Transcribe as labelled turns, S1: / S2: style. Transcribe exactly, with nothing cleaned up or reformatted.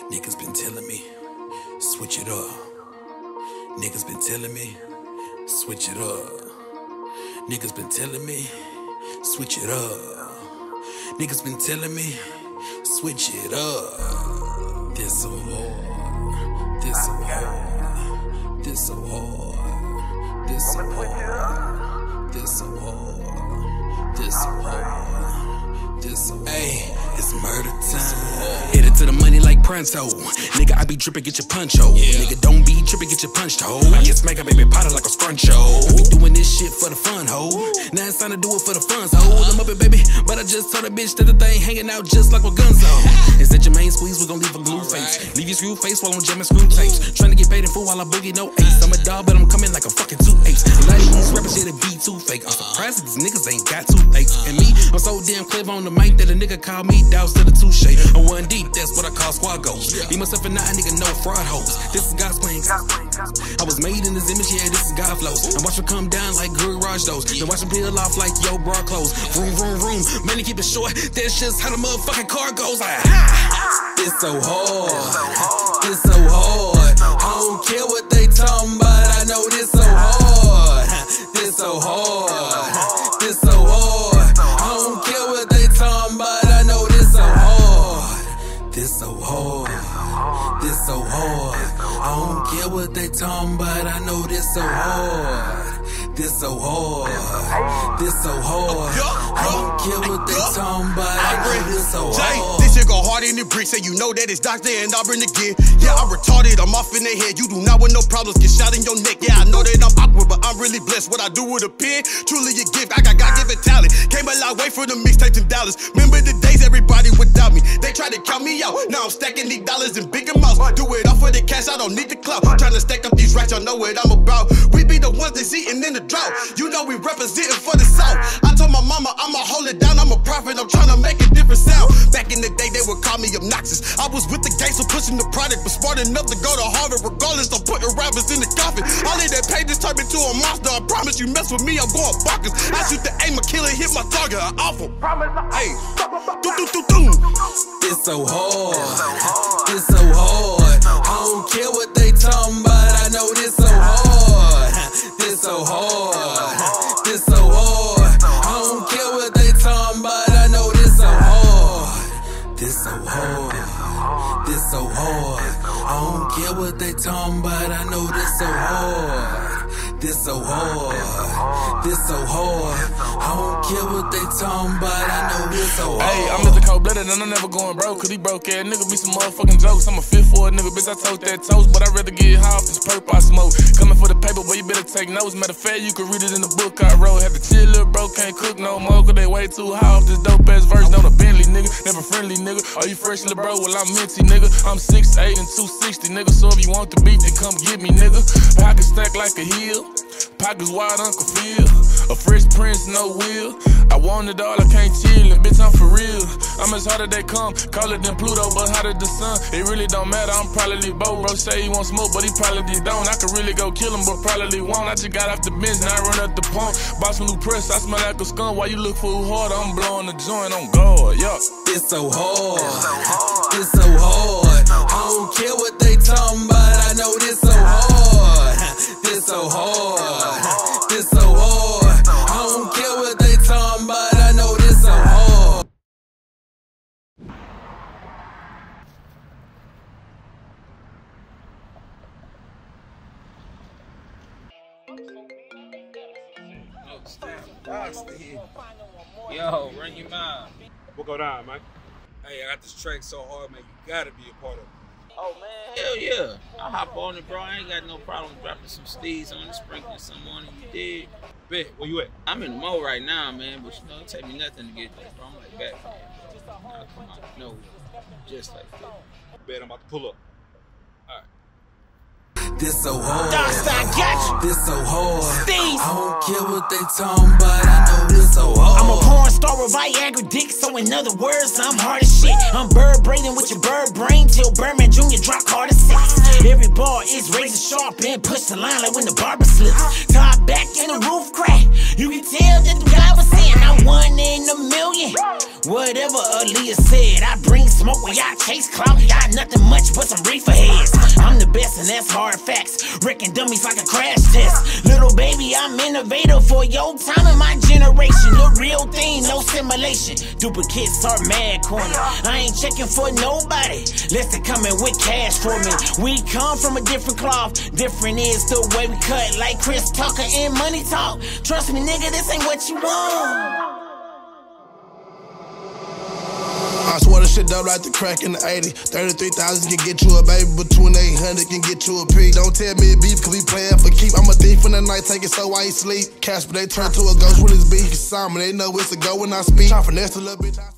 S1: Niggas been telling me, switch it up. Niggas been telling me, switch it up. Niggas been telling me, switch it up. Niggas been telling me, switch it up. This so hard, this so hard, this so hard, this so hard, this so hard, this so hard, this so hard. Hey, it's murder time. Headed to the money like pronto. Nigga, I be drippin', get your punch-o. Yeah. Nigga, don't be trippin', get your punched, ho. I get smack up, baby, powder like a scrunch, ho. I be doing this shit for the fun, ho. Now it's time to do it for the funds, ho. I'm up it, baby, but I just told a bitch that the thing hanging out just like with guns, ho. Is that your main squeeze? We gon' leave a glue face. Leave your screw face while I'm jamming screw tapes. Tryna get paid in full while I boogie, no ace. I'm a dog, but I'm coming like a fucking two apes. A lot of these rappers here to be too fake. I'm surprised that these niggas ain't got two apes. And me, I'm so damn clever on the mic that a nigga call me doubts to the touche. I'm one deep, that's what I call squad goals. Be myself and not a nigga, no fraud hoes. This is God's plan. I was made in his image, yeah, this is God flows. And watch him come down like Guru Raj those. Then watch him peel off like yo bra clothes. Vroom, vroom, vroom. Man, keep it short. That's just how the motherfucking car goes. Like, ha! It's so hard. It's so hard. I don't care what they talking about. I know this so hard. This so hard. This so hard. I don't care what they talking about. I know this so hard. This so hard. This so hard. I don't care what they talking about. I know this so hard. This so hard. This so hard. I don't care what they talking about. I know this so hard.
S2: This shit go hard in the brick. Say you know that it's Doctor and Auburn again. Yeah, I'm retarded. I'm off in the head. You do not want no problems. Get shot in your neck. Yeah, I know that I'm awkward, but I'm really blessed. What I do with a pen, truly a gift. I got God-given talent. Came a long way from the mixtapes and dollars. Remember the days everybody without me. They tried to count me out. Now I'm stacking these dollars in big amounts. Do it all for the cash. I don't need the clout. Trying to stack up these racks. Y'all know what I'm about. We be the ones that's eating in the drought. You know we representing for the South. I told my mama I'ma hold it down. I'm a prophet. I'm trying to make a different sound. Back in the day they would call me obnoxious. I was with the gang, so pushing the product, but smart enough to go to Harvard. Regardless, I'm putting rappers in the coffin. All of that pages turn me to a monster. I promise you mess with me, I'm going bonkers. I shoot the aim, a killer, hit my target. I'm awful. Hey, do do do do.
S1: It's so hard. It's so hard. I don't care what they talking about. I know this so hard. This so hard. This so hard. I don't care what they talking about. I know this so hard. This so hard. This so hard. I don't care what they talking about. I know this so hard. This so hard. This so hard. I don't care what they talking about. I know this so hard.
S3: Hey, I'm Mister Cold Blooded and I'm never going broke. Cause he broke ass nigga be some motherfucking jokes. I'm a fit for a nigga, bitch. I told that toast, but I'd rather get high off this purple I smoke. Coming for the paper, but you better take notes. Matter of fact, you can read it in the book I wrote. Had to chill, little bro, can't cook no more. Cause they way too high off this dope ass verse. Don't a Bentley nigga, never friendly nigga. Are you fresh, little bro? Well, I'm minty nigga. I'm six eight and two sixty nigga. So if you want the beat, then come get me nigga. Pockets stack like a hill. Pockets wide, Uncle Phil. A fresh prince, no will. I want it all, I can't chill. And bitch, I'm for real. I'm as hard as they come. Call it than Pluto, but hotter the sun. It really don't matter, I'm probably both. Bro say he want smoke, but he probably don't. I could really go kill him, but probably won't. I just got off the bench, now I run up the pump. Bought some new press, I smell like a skunk. While you look for who harder, I'm blowing the joint on guard, yeah.
S1: It's so hard. It's so hard. I don't care what they talking about. I know this so hard. This so hard. This so hard. I don't care what they talking about. I know this so hard.
S4: Yo, run your mouth.
S5: What go down, man?
S4: Hey, I got this track so hard, man. You gotta be a part of it.
S6: Oh, man, hell yeah. I hop on it, bro. I ain't got no problem dropping some steeds on it, sprinkling some on it. You did.
S4: Bet, where you at?
S6: I'm in the mode right now, man, but you know, it take me nothing to get there, bro. I'm like Batman, bro. I'll come out of nowhere, just like that.
S4: Bet I'm about to pull up. All right.
S1: This so hard.
S6: Darkstar got you.
S1: This so hard.
S6: Steez.
S1: I don't care what they talking about. I know this so hard.
S7: I'm a porn star with Viagra dick, so in other words, I'm hard as shit. I'm bird braiding with your bird brain till Birdman Junior drop hard as six. Every bar is razor sharp and push the line like when the barber slips. Top back in the roof crack. You can tell that the guy was saying I won in a million. Whatever Aaliyah said, I bring some smoke when y'all chase clout. Y'all nothing much but some reefer heads. I'm the best and that's hard facts. Wrecking dummies like a crash test. Little baby, I'm innovative for your time and my generation. The real thing, no simulation. Duplicates are mad corny. I ain't checking for nobody less than coming with cash for me. We come from a different cloth. Different is the way we cut, like Chris Tucker and Money Talk. Trust me, nigga, this ain't what you want.
S5: I swear the shit dope like the crack in the eighty. thirty-three thousand can get you a baby, but twenty-eight hundred can get you a P. Don't tell me it beef, cause we playin' for keep. I'm a thief in the night, take it so I ain't sleep. Casper, they turn to a ghost with his beef. Simon, they know it's a go when I speak. Try finesse a little bitch.